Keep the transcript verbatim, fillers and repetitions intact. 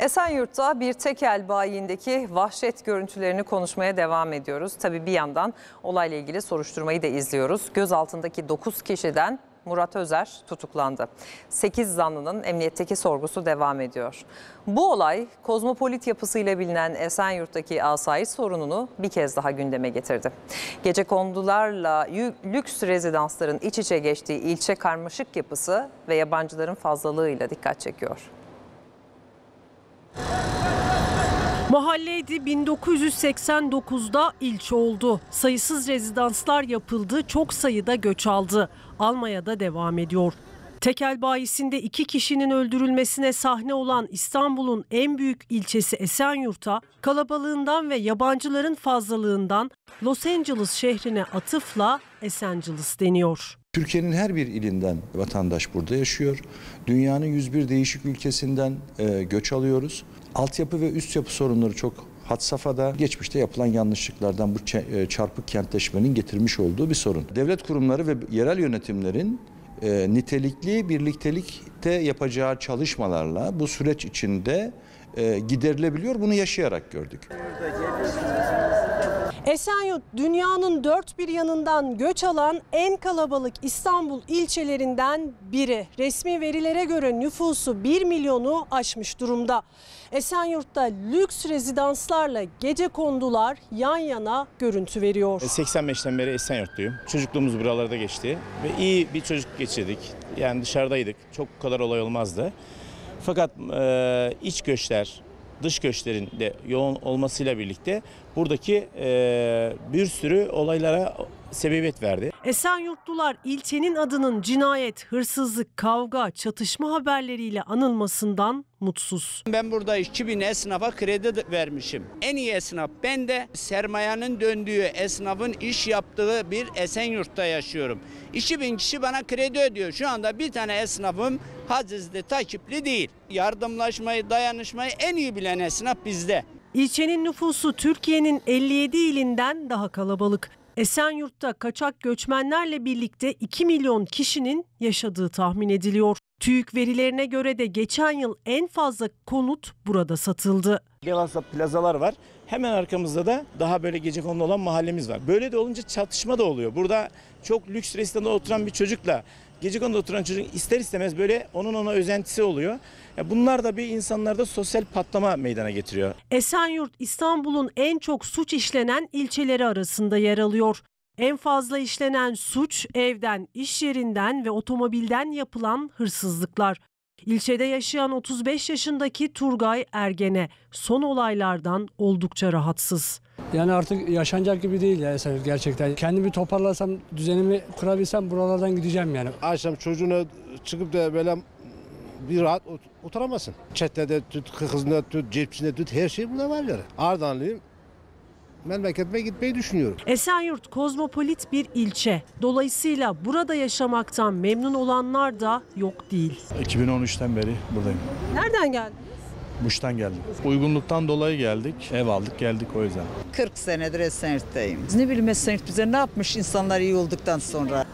Esenyurt'ta bir tekel bayiindeki vahşet görüntülerini konuşmaya devam ediyoruz. Tabii bir yandan olayla ilgili soruşturmayı da izliyoruz. Gözaltındaki dokuz kişiden Murat Özer tutuklandı. sekiz zanlının emniyetteki sorgusu devam ediyor. Bu olay kozmopolit yapısıyla bilinen Esenyurt'taki asayiş sorununu bir kez daha gündeme getirdi. Gecekondularla lüks rezidansların iç içe geçtiği ilçe karmaşık yapısı ve yabancıların fazlalığıyla dikkat çekiyor. Mahalleydi bin dokuz yüz seksen dokuzda ilçe oldu. Sayısız rezidanslar yapıldı, çok sayıda göç aldı. Almaya da devam ediyor. Tekel bayisinde iki kişinin öldürülmesine sahne olan İstanbul'un en büyük ilçesi Esenyurt'a kalabalığından ve yabancıların fazlalığından Los Angeles şehrine atıfla Esenciles deniyor. Türkiye'nin her bir ilinden vatandaş burada yaşıyor. Dünyanın yüz bir değişik ülkesinden e, göç alıyoruz. Altyapı ve üst yapı sorunları çok had safhada. Geçmişte yapılan yanlışlıklardan bu çarpık kentleşmenin getirmiş olduğu bir sorun. Devlet kurumları ve yerel yönetimlerin e, nitelikli birliktelikte yapacağı çalışmalarla bu süreç içinde e, giderilebiliyor. Bunu yaşayarak gördük. Esenyurt dünyanın dört bir yanından göç alan en kalabalık İstanbul ilçelerinden biri. Resmi verilere göre nüfusu bir milyonu aşmış durumda. Esenyurt'ta lüks rezidanslarla gecekondular yan yana görüntü veriyor. seksen beşten beri Esenyurtluyum. Çocukluğumuz buralarda geçti ve iyi bir çocuk geçirdik. Yani dışarıdaydık. Çok kadar olay olmazdı. Fakat e, iç göçler, dış göçlerin de yoğun olmasıyla birlikte buradaki e, bir sürü olaylara sebebiyet verdi. Esenyurtlular ilçenin adının cinayet, hırsızlık, kavga, çatışma haberleriyle anılmasından mutsuz. Ben burada iki bin esnafa kredi vermişim. En iyi esnaf ben de sermayenin döndüğü esnafın iş yaptığı bir Esenyurt'ta yaşıyorum. iki bin kişi bana kredi ödüyor. Şu anda bir tane esnafım hacizli, takipli değil. Yardımlaşmayı, dayanışmayı en iyi bilen esnaf bizde. İlçenin nüfusu Türkiye'nin elli yedi ilinden daha kalabalık. Esenyurt'ta kaçak göçmenlerle birlikte iki milyon kişinin yaşadığı tahmin ediliyor. TÜİK verilerine göre de geçen yıl en fazla konut burada satıldı. Devasa plazalar var. Hemen arkamızda da daha böyle gecekondu olan mahallemiz var. Böyle de olunca çatışma da oluyor. Burada çok lüks restoranda oturan bir çocukla gecekonduda oturan çocuk ister istemez böyle onun ona özentisi oluyor. Bunlar da bir insanlarda sosyal patlama meydana getiriyor. Esenyurt İstanbul'un en çok suç işlenen ilçeleri arasında yer alıyor. En fazla işlenen suç evden, iş yerinden ve otomobilden yapılan hırsızlıklar. İlçede yaşayan otuz beş yaşındaki Turgay Ergene son olaylardan oldukça rahatsız. Yani artık yaşanacak gibi değil ya Esenyurt gerçekten. Kendimi toparlasam, düzenimi kurabilsem buralardan gideceğim yani. Akşam çocuğuna çıkıp da böyle bir rahat oturamazsın. Çetlede tut, kızında tut, cipsinde tut, her şey burada var yani. Ardahanlıyım. Memleketime gitmeyi düşünüyorum. Esenyurt kozmopolit bir ilçe. Dolayısıyla burada yaşamaktan memnun olanlar da yok değil. iki bin on üçten beri buradayım. Nereden geldiniz? Muş'tan geldim. Uygunluktan dolayı geldik. Ev aldık geldik o yüzden. kırk senedir Esenyurt'tayım. Ne bileyim Esenyurt bize ne yapmış insanlar iyi olduktan sonra.